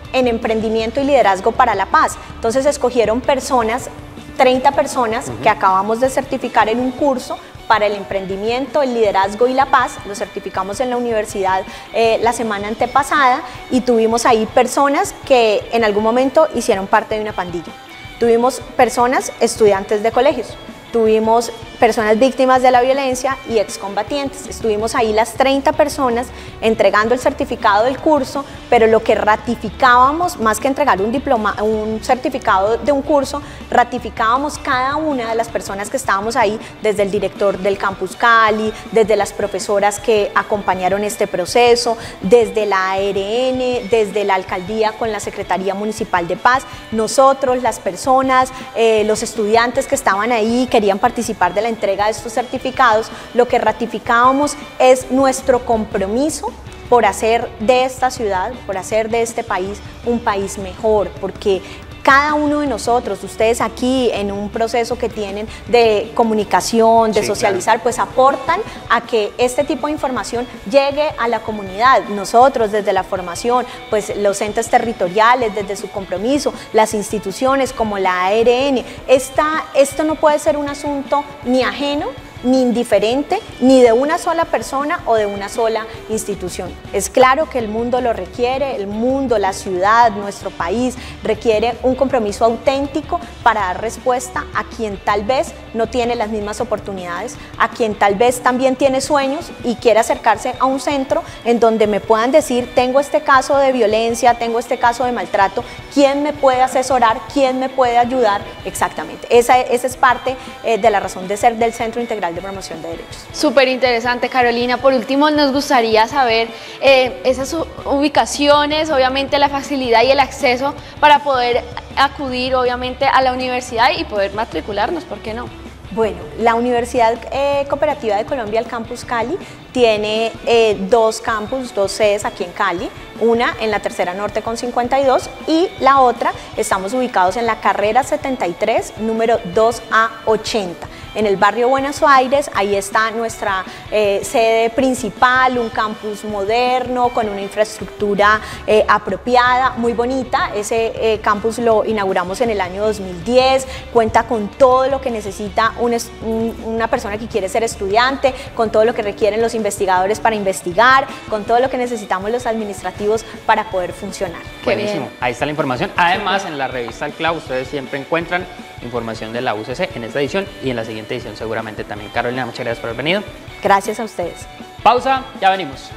en emprendimiento y liderazgo para la paz. Entonces escogieron personas, treinta personas uh-huh. que acabamos de certificar en un curso para el emprendimiento, el liderazgo y la paz. Lo certificamos en la universidad eh, la semana antepasada y tuvimos ahí personas que en algún momento hicieron parte de una pandilla. Tuvimos personas, estudiantes de colegios, tuvimos personas víctimas de la violencia y excombatientes. Estuvimos ahí las treinta personas entregando el certificado del curso, pero lo que ratificábamos, más que entregar un diploma, un certificado de un curso, ratificábamos cada una de las personas que estábamos ahí, desde el director del Campus Cali, desde las profesoras que acompañaron este proceso, desde la A R N, desde la alcaldía con la Secretaría Municipal de Paz, nosotros, las personas, eh, los estudiantes que estaban ahí, querían participar de la entrega de estos certificados. Lo que ratificábamos es nuestro compromiso por hacer de esta ciudad, por hacer de este país un país mejor, porque cada uno de nosotros, ustedes aquí en un proceso que tienen de comunicación, de sí, socializar, claro. pues aportan a que este tipo de información llegue a la comunidad. Nosotros desde la formación, pues los entes territoriales, desde su compromiso, las instituciones como la A R N, esta, esto no puede ser un asunto ni ajeno, ni indiferente, ni de una sola persona o de una sola institución. Es claro que el mundo lo requiere, el mundo, la ciudad, nuestro país requiere un compromiso auténtico para dar respuesta a quien tal vez no tiene las mismas oportunidades, a quien tal vez también tiene sueños y quiere acercarse a un centro en donde me puedan decir, tengo este caso de violencia, tengo este caso de maltrato, ¿quién me puede asesorar? ¿Quién me puede ayudar? Exactamente, esa, esa es parte eh, de la razón de ser del Centro Integral de Promoción de Derechos. Súper interesante, Carolina. Por último, nos gustaría saber eh, esas ubicaciones, obviamente la facilidad y el acceso para poder acudir, obviamente, a la universidad y poder matricularnos, ¿por qué no? Bueno, la Universidad eh, Cooperativa de Colombia, el Campus Cali, tiene eh, dos campus, dos sedes aquí en Cali, una en la Tercera Norte con cincuenta y dos y la otra, estamos ubicados en la carrera setenta y tres, número dos A ochenta. En el barrio Buenos Aires, ahí está nuestra eh, sede principal, un campus moderno con una infraestructura eh, apropiada, muy bonita. Ese eh, campus lo inauguramos en el año dos mil diez, cuenta con todo lo que necesita un, un, una persona que quiere ser estudiante, con todo lo que requieren los investigadores para investigar, con todo lo que necesitamos los administrativos para poder funcionar. Buenísimo, ahí está la información. Además, en la revista El Clavo ustedes siempre encuentran información de la U C C en esta edición y en la siguiente edición seguramente también. Carolina, muchas gracias por haber venido. Gracias a ustedes. Pausa, ya venimos.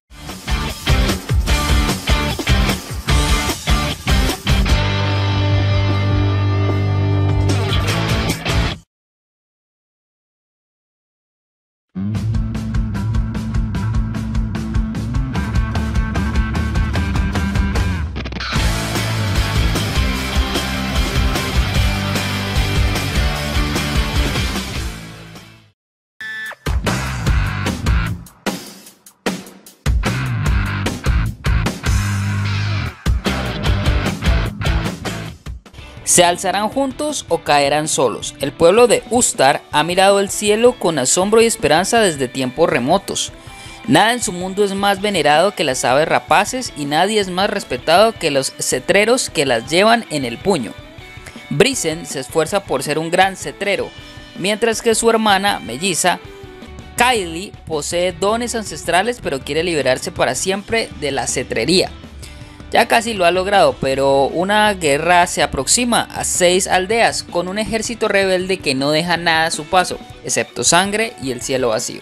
¿Se alzarán juntos o caerán solos? El pueblo de Ustar ha mirado el cielo con asombro y esperanza desde tiempos remotos. Nada en su mundo es más venerado que las aves rapaces y nadie es más respetado que los cetreros que las llevan en el puño. Brisen se esfuerza por ser un gran cetrero, mientras que su hermana melliza, Kylie, posee dones ancestrales pero quiere liberarse para siempre de la cetrería. Ya casi lo ha logrado, pero una guerra se aproxima a seis aldeas con un ejército rebelde que no deja nada a su paso, excepto sangre y el cielo vacío.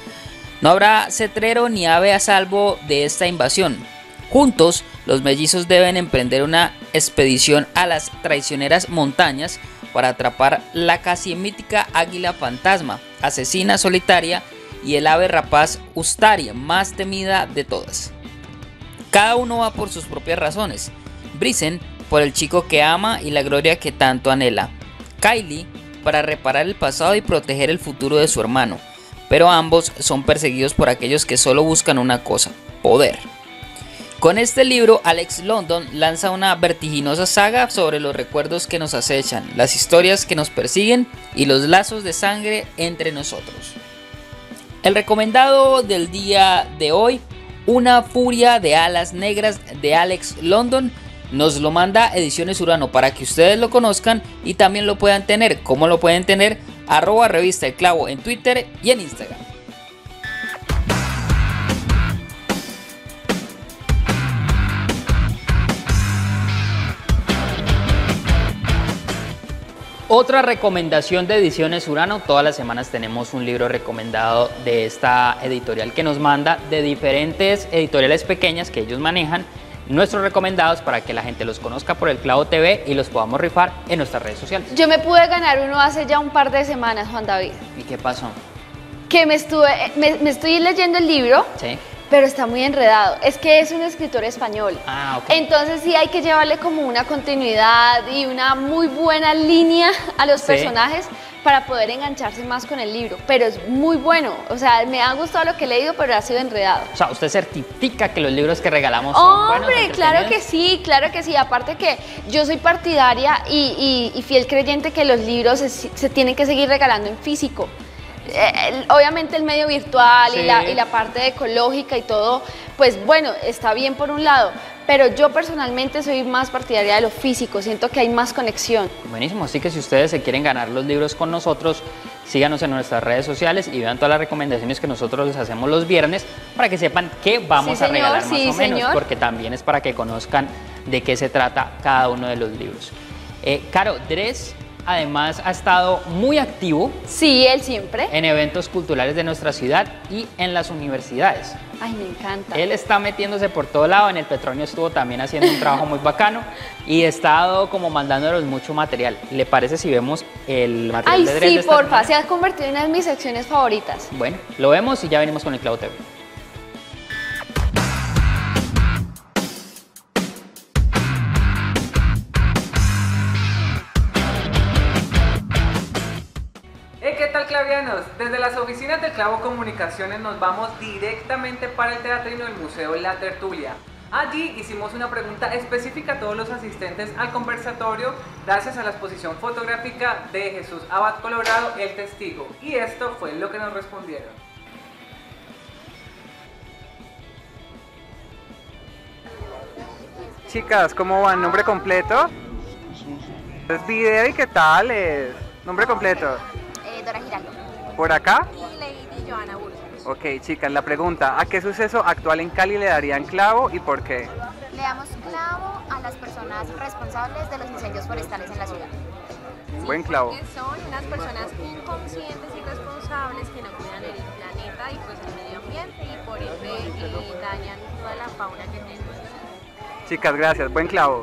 No habrá cetrero ni ave a salvo de esta invasión. Juntos, los mellizos deben emprender una expedición a las traicioneras montañas para atrapar la casi mítica águila fantasma, asesina solitaria y el ave rapaz Ustaria, más temida de todas. Cada uno va por sus propias razones. Brisen por el chico que ama y la gloria que tanto anhela. Kylie para reparar el pasado y proteger el futuro de su hermano. Pero ambos son perseguidos por aquellos que solo buscan una cosa: poder. Con este libro, Alex London lanza una vertiginosa saga sobre los recuerdos que nos acechan, las historias que nos persiguen y los lazos de sangre entre nosotros. El recomendado del día de hoy: Una furia de alas negras de Alex London, Nos lo manda Ediciones Urano para que ustedes lo conozcan y también lo puedan tener. ¿Cómo lo pueden tener? Arroba Revista El Clavo en Twitter y en Instagram. Otra recomendación de Ediciones Urano, todas las semanas tenemos un libro recomendado de esta editorial que nos manda de diferentes editoriales pequeñas que ellos manejan, nuestros recomendados para que la gente los conozca por El Clavo T V y los podamos rifar en nuestras redes sociales. Yo me pude ganar uno hace ya un par de semanas, Juan David. ¿Y qué pasó? Que me, estuve, me, me estoy leyendo el libro. Sí. Pero está muy enredado. Es que es un escritor español. Ah, ok. Entonces sí hay que llevarle como una continuidad y una muy buena línea a los Sí. personajes para poder engancharse más con el libro. Pero es muy bueno. O sea, me ha gustado lo que he leído, pero ha sido enredado. O sea, ¿usted certifica que los libros que regalamos son buenos? Hombre, claro que entretenidos? sí, claro que sí. Aparte que yo soy partidaria y, y- y fiel creyente que los libros se, se tienen que seguir regalando en físico. Eh, obviamente el medio virtual Sí. y, la, y la parte ecológica y todo, pues bueno, está bien por un lado, pero yo personalmente soy más partidaria de lo físico, siento que hay más conexión. Buenísimo, así que si ustedes se quieren ganar los libros con nosotros, síganos en nuestras redes sociales y vean todas las recomendaciones que nosotros les hacemos los viernes para que sepan qué vamos Sí, a señor, regalar más sí, o menos, señor. porque también es para que conozcan de qué se trata cada uno de los libros. Eh, Caro, Dres además ha estado muy activo Sí, él siempre. en eventos culturales de nuestra ciudad y en las universidades. Ay, me encanta. Él está metiéndose por todo lado, en el Petronio estuvo también haciendo un trabajo muy bacano y ha estado como mandándonos mucho material. ¿Le parece si vemos el material Ay, de Dres sí, de esta porfa, semana? se ha convertido en una de mis secciones favoritas. Bueno, lo vemos y ya venimos con el Clavo T V. Hey, ¿qué tal, clavianos? Desde las oficinas del Clavo Comunicaciones nos vamos directamente para el teatrino del Museo La Tertulia. Allí hicimos una pregunta específica a todos los asistentes al conversatorio gracias a la exposición fotográfica de Jesús Abad Colorado, El Testigo. Y esto fue lo que nos respondieron. Chicas, ¿cómo van? ¿Nombre completo? ¿Es video y qué tal? Es nombre completo. Eh, Dora Giraldo. ¿Por acá? Y Lady Joana Burgos. Ok, chicas, la pregunta, ¿a qué suceso actual en Cali le darían clavo y por qué? Le damos clavo a las personas responsables de los incendios forestales en la ciudad. Buen clavo. Que son unas personas inconscientes y responsables que no cuidan el planeta y pues el medio ambiente y por ende eh, dañan toda la fauna que tenemos. Chicas, gracias, buen clavo.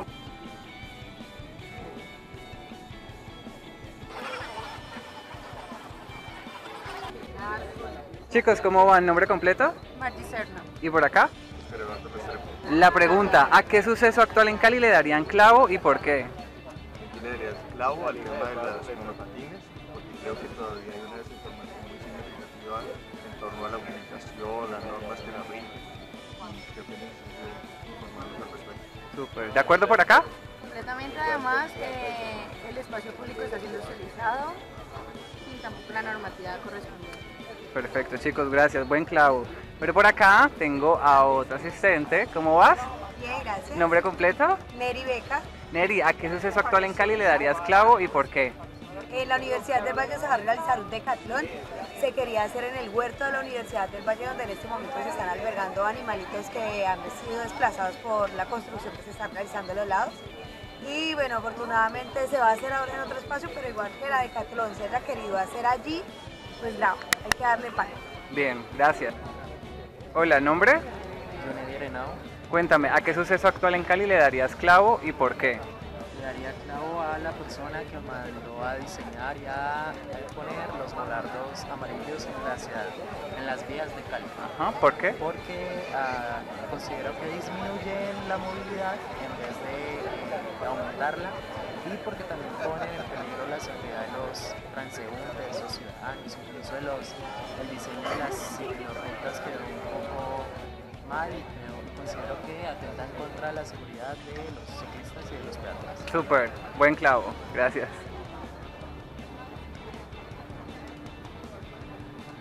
Chicos, ¿cómo van? ¿Nombre completo? Marty Serna. ¿Y por acá? La pregunta, ¿a qué suceso actual en Cali le darían clavo y por qué? Aquí le darías clavo al tema de las monopatines, porque creo que todavía hay una desinformación muy significativa en torno a la comunicación, las normas que la rigen, y creo que necesito informarnos al respecto. Súper. ¿De acuerdo por acá? Completamente, además, eh, el espacio público está siendo utilizado sin tampoco la normatividad correspondiente. Perfecto, chicos, gracias, buen clavo. Pero por acá tengo a otro asistente, ¿cómo vas? Bien, gracias. ¿Nombre completo? Neri Beca. Neri, ¿a qué suceso actual en Cali le darías clavo y por qué? En la Universidad del Valle se va a realizar un decatlón. Se quería hacer en el huerto de la Universidad del Valle, donde en este momento se están albergando animalitos que han sido desplazados por la construcción que se está realizando a los lados. Y bueno, afortunadamente se va a hacer ahora en otro espacio, pero igual que la decatlón se haya querido hacer allí, pues bravo, hay que darle palo. Bien, gracias. Hola, ¿nombre? Johnny Arenao, Cuéntame, ¿a qué suceso actual en Cali le darías clavo y por qué? le daría clavo a la persona que mandó a diseñar y a poner los volardos amarillos en la ciudad, en las vías de Cali. Ajá, ¿por qué? Porque ah, considero que disminuyen la movilidad en vez de eh, aumentarla y porque también ponen en peligro la seguridad de los transeúntes, los ciudadanos, incluso de los, el diseño de las ciclorrutas quedó un poco mal y creo, considero que atentan contra la seguridad de los ciclistas y de los peatones. Súper, buen clavo, gracias.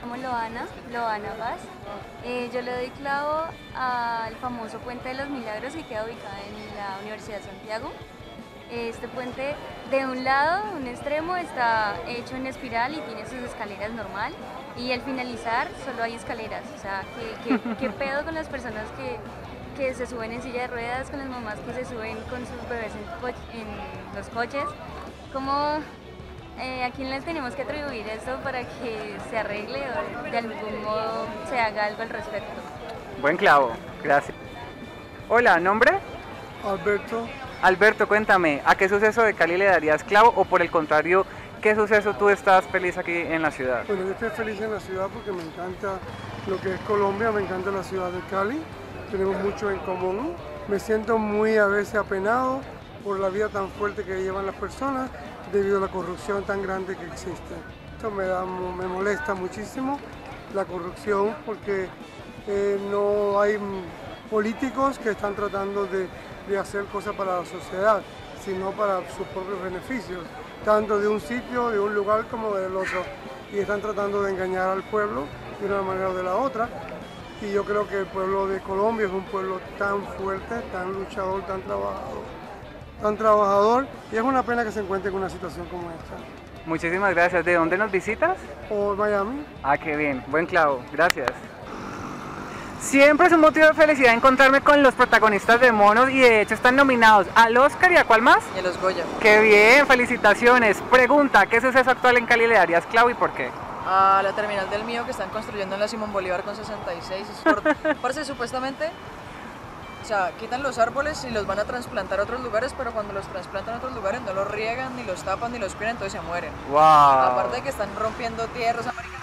Me llamo Loana, Loana Paz. Eh, yo le doy clavo al famoso Puente de los Milagros que queda ubicado en la Universidad de Santiago. Este puente, de un lado, un extremo, está hecho en espiral y tiene sus escaleras normal, y al finalizar solo hay escaleras. O sea, ¿qué, qué, qué pedo con las personas que, que se suben en silla de ruedas, con las mamás que se suben con sus bebés en, co en los coches? ¿Cómo, eh, ¿A quién les tenemos que atribuir esto para que se arregle o de algún modo se haga algo al respecto? Buen clavo, gracias. Hola, ¿nombre? Alberto. Alberto, cuéntame, ¿a qué suceso de Cali le darías clavo o por el contrario, qué suceso tú estás feliz aquí en la ciudad? Bueno, yo estoy feliz en la ciudad porque me encanta lo que es Colombia, me encanta la ciudad de Cali, tenemos mucho en común. Me siento muy a veces apenado por la vida tan fuerte que llevan las personas debido a la corrupción tan grande que existe. Esto me, da, me molesta muchísimo, la corrupción, porque eh, no hay políticos que están tratando de de hacer cosas para la sociedad, sino para sus propios beneficios, tanto de un sitio, de un lugar como del otro, y están tratando de engañar al pueblo de una manera o de la otra, y yo creo que el pueblo de Colombia es un pueblo tan fuerte, tan luchador, tan trabajador, tan trabajador, y es una pena que se encuentre en una situación como esta. Muchísimas gracias. ¿De dónde nos visitas? Por Miami. Ah, qué bien, buen clavo, gracias. Siempre es un motivo de felicidad encontrarme con los protagonistas de Monos y de hecho están nominados al Oscar y ¿a cuál más? Y a los Goya. ¡Qué bien! ¡Felicitaciones! Pregunta, ¿qué suceso actual en Cali le darías clavo y por qué? A la terminal del Mío que están construyendo en la Simón Bolívar con sesenta y seis. Parece supuestamente, o sea, quitan los árboles y los van a trasplantar a otros lugares, pero cuando los trasplantan a otros lugares no los riegan, ni los tapan, ni los cuidan, entonces se mueren. ¡Wow! Aparte de que están rompiendo tierras, americanos.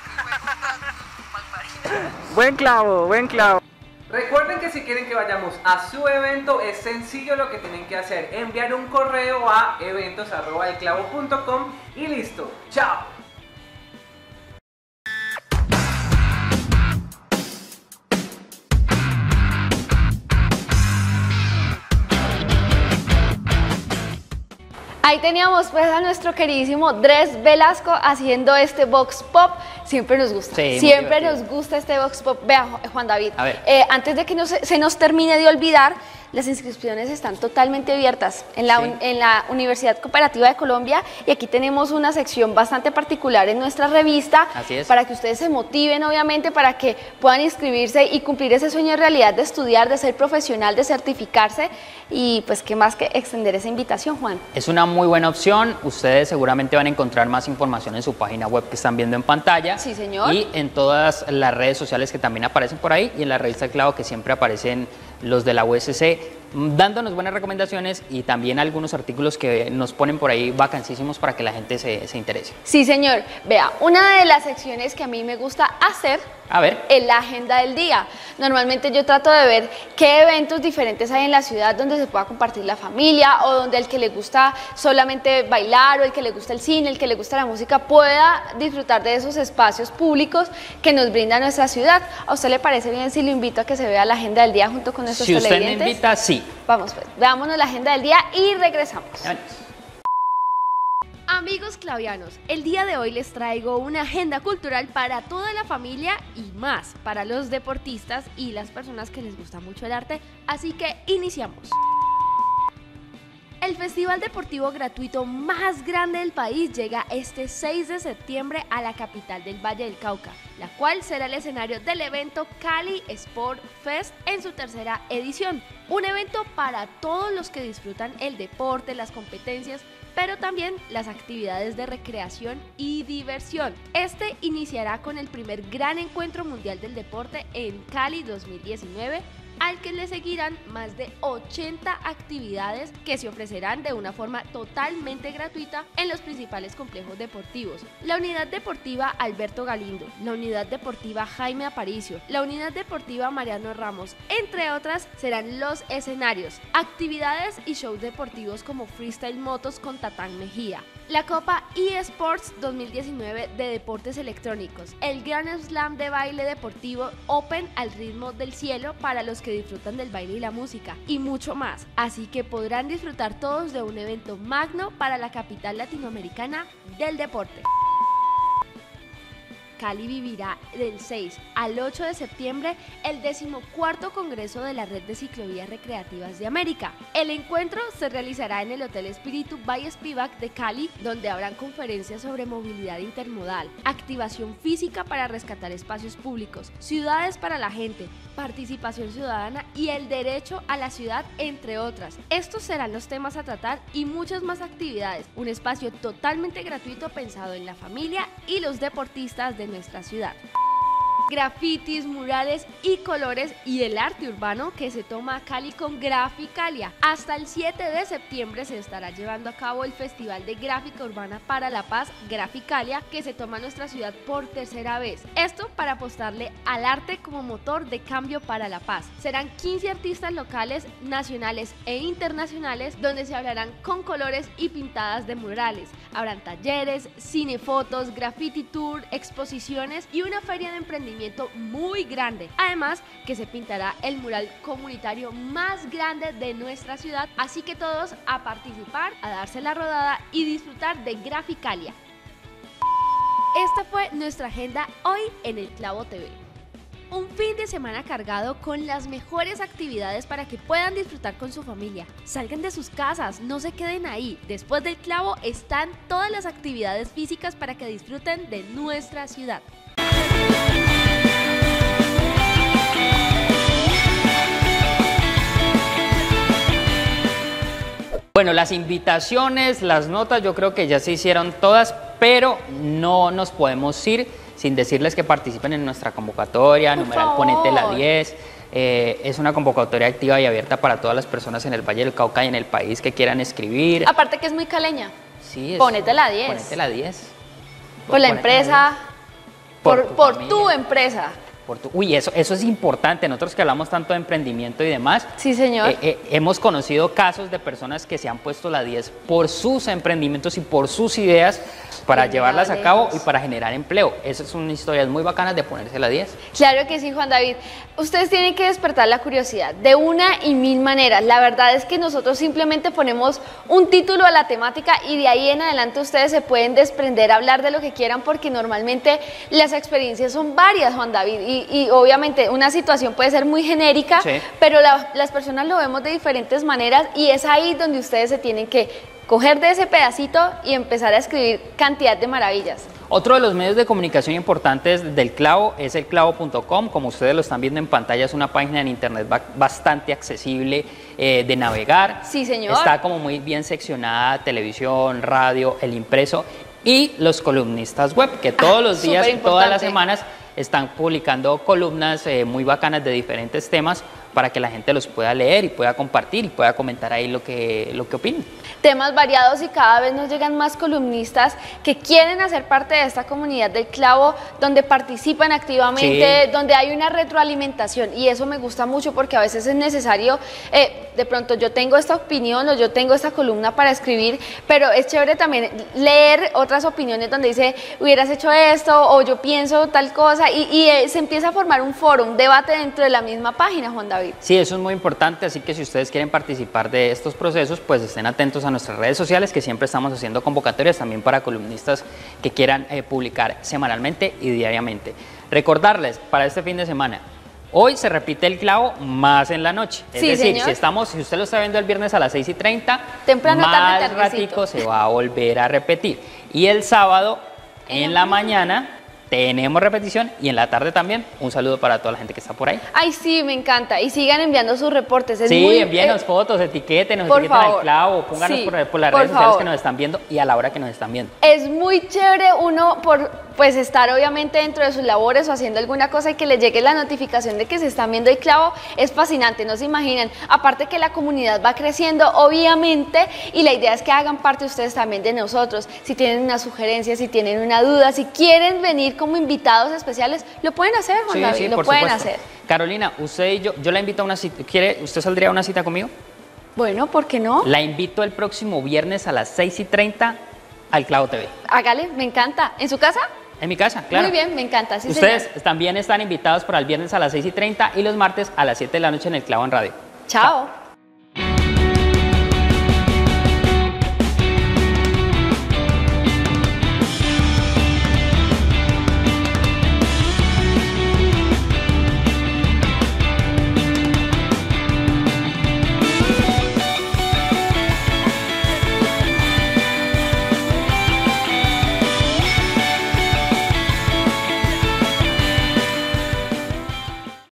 Buen clavo, buen clavo. Recuerden que si quieren que vayamos a su evento es sencillo lo que tienen que hacer, enviar un correo a eventos arroba el clavo punto com y listo. ¡Chao! Ahí teníamos pues a nuestro queridísimo Dres Velasco haciendo este Vox Pop. Siempre nos gusta, sí, siempre nos gusta este Vox Pop. Vea, Juan David, a ver. Eh, antes de que nos, se nos termine de olvidar, las inscripciones están totalmente abiertas en la, sí. en la Universidad Cooperativa de Colombia, y aquí tenemos una sección bastante particular en nuestra revista. Así es. Para que ustedes se motiven, obviamente, para que puedan inscribirse y cumplir ese sueño de realidad de estudiar, de ser profesional, de certificarse, y pues qué más que extender esa invitación, Juan. Es una muy buena opción, ustedes seguramente van a encontrar más información en su página web que están viendo en pantalla. Sí, señor. Y en todas las redes sociales que también aparecen por ahí, y en la revista El Clavo que siempre aparecen los de la U S C, dándonos buenas recomendaciones y también algunos artículos que nos ponen por ahí vacancísimos para que la gente se, se interese. Sí, señor. Vea, una de las secciones que a mí me gusta hacer a ver. es la agenda del día. Normalmente yo trato de ver qué eventos diferentes hay en la ciudad donde se pueda compartir la familia, o donde el que le gusta solamente bailar, o el que le gusta el cine, el que le gusta la música, pueda disfrutar de esos espacios públicos que nos brinda nuestra ciudad. ¿A usted le parece bien si lo invito a que se vea la agenda del día junto con nuestros si usted televidentes? me invita, sí. Vamos pues, veámonos la agenda del día y regresamos. Vámonos. Amigos clavianos, el día de hoy les traigo una agenda cultural para toda la familia y más para los deportistas y las personas que les gusta mucho el arte, así que iniciamos. El festival deportivo gratuito más grande del país llega este seis de septiembre a la capital del Valle del Cauca, la cual será el escenario del evento Cali Sport Fest en su tercera edición. Un evento para todos los que disfrutan el deporte, las competencias, pero también las actividades de recreación y diversión. Este iniciará con el primer gran encuentro mundial del deporte en Cali dos mil diecinueve, al que le seguirán más de ochenta actividades que se ofrecerán de una forma totalmente gratuita en los principales complejos deportivos. La Unidad Deportiva Alberto Galindo, la Unidad Deportiva Jaime Aparicio, la Unidad Deportiva Mariano Ramos, entre otras, serán los escenarios. Actividades y shows deportivos como Freestyle Motos con Tatán Mejía, la Copa eSports dos mil diecinueve de deportes electrónicos, el Grand Slam de baile deportivo Open al ritmo del cielo para los que disfrutan del baile y la música, y mucho más. Así que podrán disfrutar todos de un evento magno para la capital latinoamericana del deporte. Cali vivirá del seis al ocho de septiembre el decimocuarto Congreso de la Red de Ciclovías Recreativas de América. El encuentro se realizará en el Hotel Espíritu by Spivak de Cali, donde habrán conferencias sobre movilidad intermodal, activación física para rescatar espacios públicos, ciudades para la gente, participación ciudadana y el derecho a la ciudad, entre otras. Estos serán los temas a tratar y muchas más actividades. Un espacio totalmente gratuito pensado en la familia y los deportistas de nuestra ciudad. Grafitis, murales y colores y el arte urbano que se toma a Cali con Graficalia. Hasta el siete de septiembre se estará llevando a cabo el Festival de Gráfica Urbana para la Paz, Graficalia, que se toma en nuestra ciudad por tercera vez. Esto para apostarle al arte como motor de cambio para la paz. Serán quince artistas locales, nacionales e internacionales donde se hablarán con colores y pintadas de murales. Habrán talleres, cinefotos, graffiti tour, exposiciones y una feria de emprendimiento muy grande. Además que se pintará el mural comunitario más grande de nuestra ciudad, así que todos a participar, a darse la rodada y disfrutar de Graficalia. Esta fue nuestra agenda hoy en El Clavo T V. Un fin de semana cargado con las mejores actividades para que puedan disfrutar con su familia. Salgan de sus casas, no se queden ahí. Después del Clavo están todas las actividades físicas para que disfruten de nuestra ciudad. Bueno, las invitaciones, las notas, yo creo que ya se hicieron todas, pero no nos podemos ir sin decirles que participen en nuestra convocatoria, Por numeral favor. Ponete la diez. Eh, es una convocatoria activa y abierta para todas las personas en el Valle del Cauca y en el país que quieran escribir. Aparte que es muy caleña. Sí, es- Ponete la diez. Ponete la diez. Por la Ponete empresa, Por por, tu por familia. tu empresa. Por tu- Uy, eso, eso es importante. Nosotros que hablamos tanto de emprendimiento y demás, Sí, señor. eh, eh, hemos conocido casos de personas que se han puesto la diez por sus emprendimientos y por sus ideas para Qué llevarlas a lejos. cabo y para generar empleo. Esas son historias muy bacanas de ponerse la diez. Claro que sí, Juan David. Ustedes tienen que despertar la curiosidad de una y mil maneras. La verdad es que nosotros simplemente ponemos un título a la temática y de ahí en adelante ustedes se pueden desprender, hablar de lo que quieran, porque normalmente las experiencias son varias, Juan David. Y, y obviamente una situación puede ser muy genérica, Sí. pero la- las personas lo vemos de diferentes maneras y es ahí donde ustedes se tienen que coger de ese pedacito y empezar a escribir cantidad de maravillas. Otro de los medios de comunicación importantes del Clavo es el clavo punto com. Como ustedes lo están viendo en pantalla, es una página en internet ba- bastante accesible eh, de navegar. Sí, señor. Está como muy bien seccionada, televisión, radio, el impreso y los columnistas web, que todos los días, superimportante. todas las semanas, están publicando columnas eh, muy bacanas de diferentes temas para que la gente los pueda leer y pueda compartir y pueda comentar ahí lo que, lo que opinen. Temas variados y cada vez nos llegan más columnistas que quieren hacer parte de esta comunidad del Clavo, donde participan activamente, Sí. donde hay una retroalimentación y eso me gusta mucho porque a veces es necesario, eh, de pronto yo tengo esta opinión o yo tengo esta columna para escribir, pero es chévere también leer otras opiniones donde dice hubieras hecho esto o yo pienso tal cosa y, y, eh, se empieza a formar un foro, un debate dentro de la misma página, Juan David. Sí, eso es muy importante, así que si ustedes quieren participar de estos procesos, pues estén atentos a nuestras redes sociales, que siempre estamos haciendo convocatorias también para columnistas que quieran eh, publicar semanalmente y diariamente. Recordarles para este fin de semana, hoy se repite el Clavo más en la noche, es Sí, decir, señor. si estamos, si usted lo está viendo el viernes a las seis y treinta, Temprano, tarde, más tardecito. ratico se va a volver a repetir. Y el sábado en la mañana tenemos repetición y en la tarde también. Un saludo para toda la gente que está por ahí. Ay, sí, me encanta. Y sigan enviando sus reportes. Es Sí, muy, envíenos eh, fotos, etiquétenos, por etiqueten al favor. Clavo, pónganos Sí, por, por las por redes sociales favor. que nos están viendo y a la hora que nos están viendo. Es muy chévere uno por pues estar obviamente dentro de sus labores o haciendo alguna cosa y que le llegue la notificación de que se están viendo el Clavo. Es fascinante, no se imaginan. Aparte que la comunidad va creciendo, obviamente, y la idea es que hagan parte ustedes también de nosotros. Si tienen una sugerencia, si tienen una duda, si quieren venir como invitados especiales, lo pueden hacer, Juan Sí, David, sí, lo por pueden supuesto. hacer. Carolina, usted y yo, yo la invito a una cita. ¿Quiere, ¿Usted saldría a una cita conmigo? Bueno, ¿por qué no? La invito el próximo viernes a las seis y treinta al Clavo T V. Hágale, me encanta. ¿En su casa? En mi casa, claro. Muy bien, me encanta. Sí, Ustedes señor. también están invitados para el viernes a las seis y treinta y los martes a las siete de la noche en el Clavo en Radio. Chao.